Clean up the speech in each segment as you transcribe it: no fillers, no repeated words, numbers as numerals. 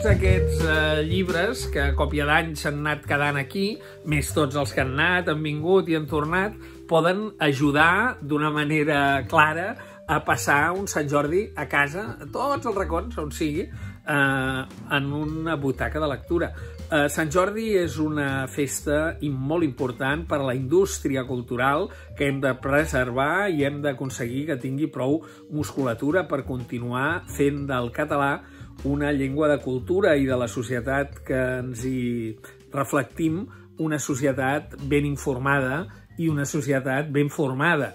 tots aquests llibres que a còpia d'any s'han anat quedant aquí, més tots els que han anat, han vingut i han tornat, poden ajudar d'una manera clara a passar un Sant Jordi a casa, a tots els racons, on sigui, en una butaca de lectura. Sant Jordi és una festa molt important per a la indústria cultural que hem de preservar i hem d'aconseguir que tingui prou musculatura per continuar fent del català una llengua de cultura i de la societat que ens hi reflectim, una societat ben informada i una societat ben formada.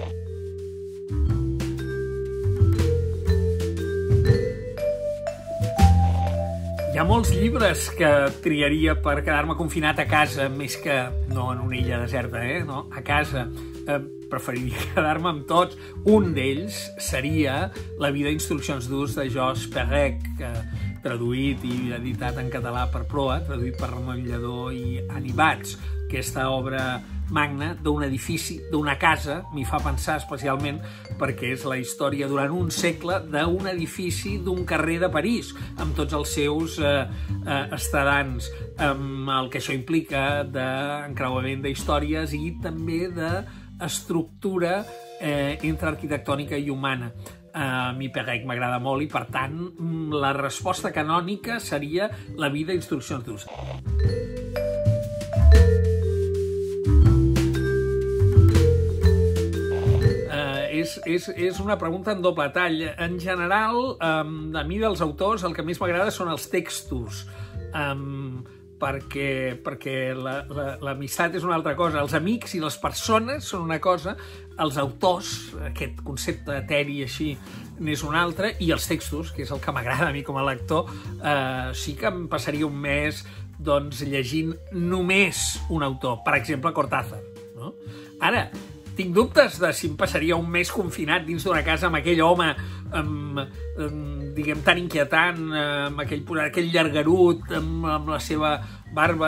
Hi ha molts llibres que triaria per quedar-me confinat a casa, més que no en una illa deserta, no? A casa. Preferiria quedar-me amb tots. Un d'ells seria La vida i instruccions d'ús de Georges Perec, traduït i editat en català per Proa, traduït per Ramon Lledó i Ani Bats. Aquesta obra magna d'un edifici, d'una casa, m'hi fa pensar especialment perquè és la història durant un segle d'un edifici d'un carrer de París, amb tots els seus estadants, amb el que això implica d'encreuament d'històries i també d'estructura entre arquitectònica i humana. A mi Perec m'agrada molt i, per tant, la resposta canònica seria La vida i instruccions d'ús. És una pregunta en doble tall. En general, a mi dels autors el que més m'agrada són els textos, perquè l'amistat és una altra cosa, els amics i les persones són una cosa, els autors, aquest concepte eteri així, n'és un altre, i els textos, que és el que m'agrada a mi com a lector, sí que em passaria un mes llegint només un autor, per exemple Cortázar. Ara, tinc dubtes de si em passaria un mes confinat dins d'una casa amb aquell home, diguem, tan inquietant, amb aquell llargarut, amb la seva barba.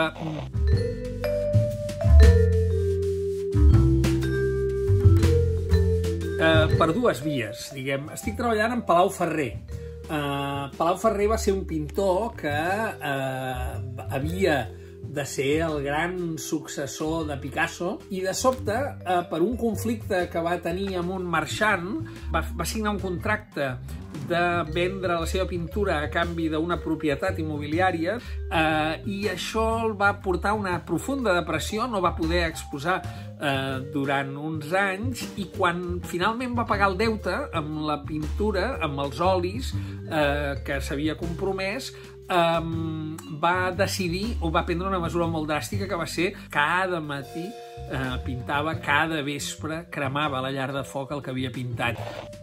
Per dues vies, diguem. Estic treballant en Palau Ferrer. Palau Ferrer va ser un pintor que havia de ser el gran successor de Picasso i de sobte, per un conflicte que va tenir amb un marxant, va signar un contracte de vendre la seva pintura a canvi d'una propietat immobiliària i això el va portar a una profunda depressió, no va poder exposar durant uns anys i quan finalment va pagar el deute amb la pintura, amb els olis que s'havia compromès, va decidir o va prendre una mesura molt dràstica que va ser cada matí pintava, cada vespre cremava a la llar de foc el que havia pintat.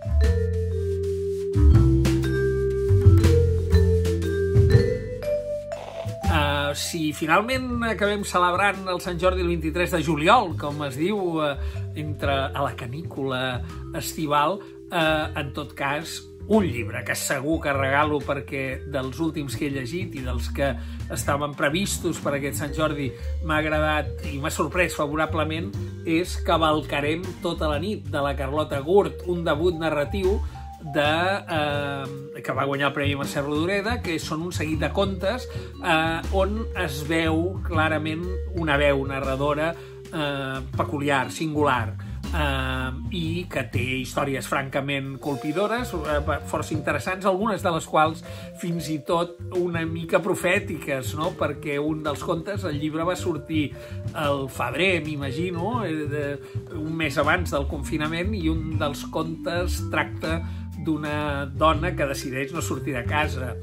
Si finalment acabem celebrant el Sant Jordi el 23 de juliol, com es diu, a la canícula estival, en tot cas, un llibre que segur que regalo perquè dels últims que he llegit i dels que estaven previstos per aquest Sant Jordi m'ha agradat i m'ha sorprès favorablement és Cavalcarem tota la nit, de la Carlota Gurt, un debut narratiu que va guanyar el Premi Mercè Rodoreda, que són un seguit de contes on es veu clarament una veu narradora peculiar, singular, i que té històries francament colpidores, força interessants, algunes de les quals fins i tot una mica profètiques, perquè un dels contes, el llibre va sortir al febrer, m'imagino, un mes abans del confinament, i un dels contes tracta d'una dona que decideix no sortir de casa.